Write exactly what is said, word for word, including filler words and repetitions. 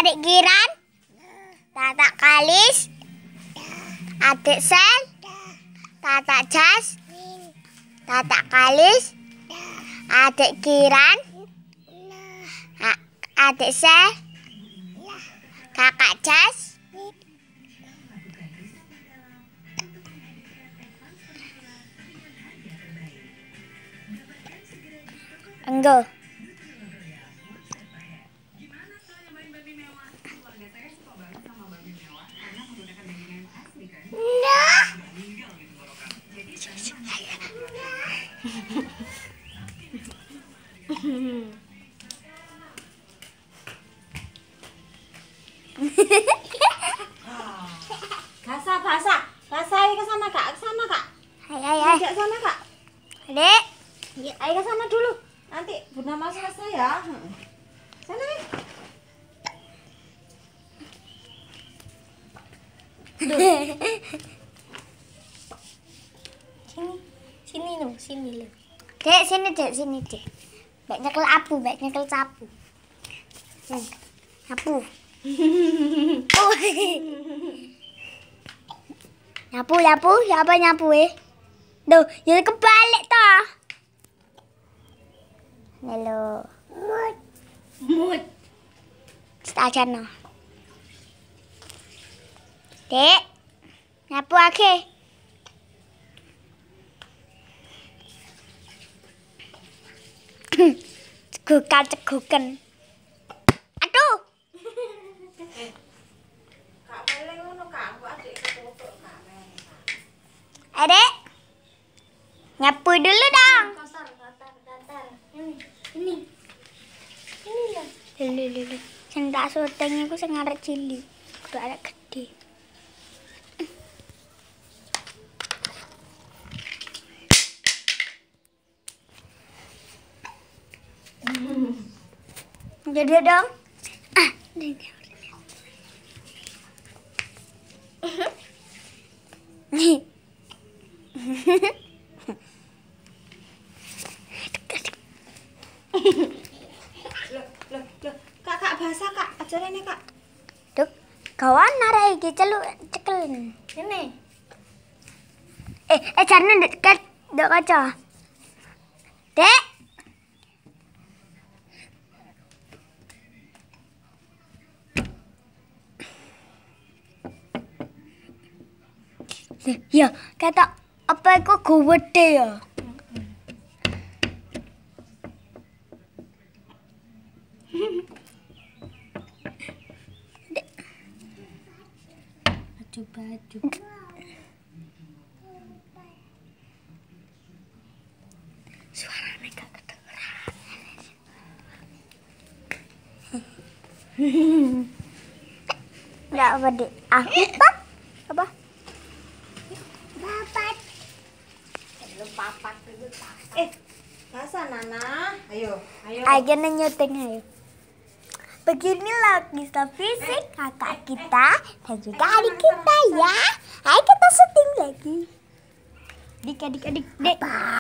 adik Giran, kakak Kalis, adik Sel, kakak Jas, kakak Kalis, adik Giran, adik Sel, kakak Jas, enggak. Basah, basah, basah. Ayo ke sana kak, ke sana kak. Hai, hai, hai. Ke sana kak. Adik, Ya, ayo ke sana dulu. Nanti Bunda Mas selesai ya. Sana. Sini, sini lu, sini lu. Dek, sini dek, sini dek. Baik nyekel apu, baik nyekel sapu. Hmm, apu. Oh. Nyapu, nyapu, siapa nyapu eh? Duh, jadi kebalik toh. Halo. Mut. Mut. Aja no. Dek, nyapu ake. Cegukan, cegukan. Aduh. Kak boleh ngono kak, aku adik ketutuk kak. Adek, nyapu dulu dong. Kasar, kasar, kasar. Ini, ini. Ini lah. Lulu, lulu. Sendak syuting aku sing arek cilik, kudu arek gede. Jadi dong. Ah, ini. Nih. Loh, loh, loh. Kak, kak basah kak. Ajaran kak. Duk, kawan narai iki celuk cekel. Ini. Eh, eh jarne dekat ndok kaca. Dek. Ya, kata apa iku gowede ya? Dek. Baju-baju. Suaranya gak kedengeran. Enggak apa dek? Aku pak? Apa? Papat. Lu papat dulu papat. Eh, basah Nana. Ayo, ayo. Ayo nyuting ayo. Beginilah kisah fisik kakak kita dan juga adik kita ya. Ayo kita syuting lagi. Adik, adik, adik, dek.